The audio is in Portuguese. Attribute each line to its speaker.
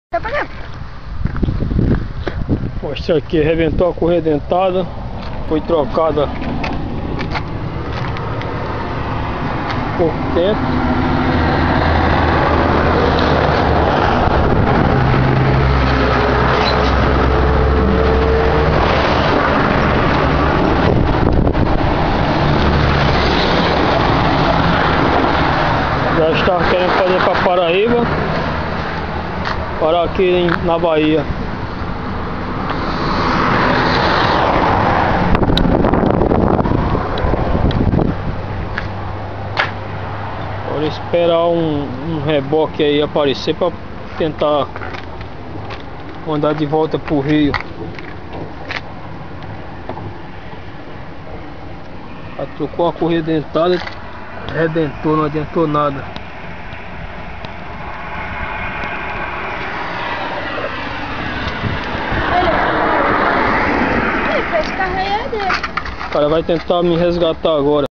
Speaker 1: Mostra aqui, arrebentou a correia dentada, foi trocada há pouco tempo. Já estava querendo fazer para Paraíba, parar aqui na Bahia. Agora esperar um reboque aí aparecer para tentar mandar de volta pro Rio. Já trocou a correia dentada, redentou, não adiantou nada. O cara vai tentar me resgatar agora.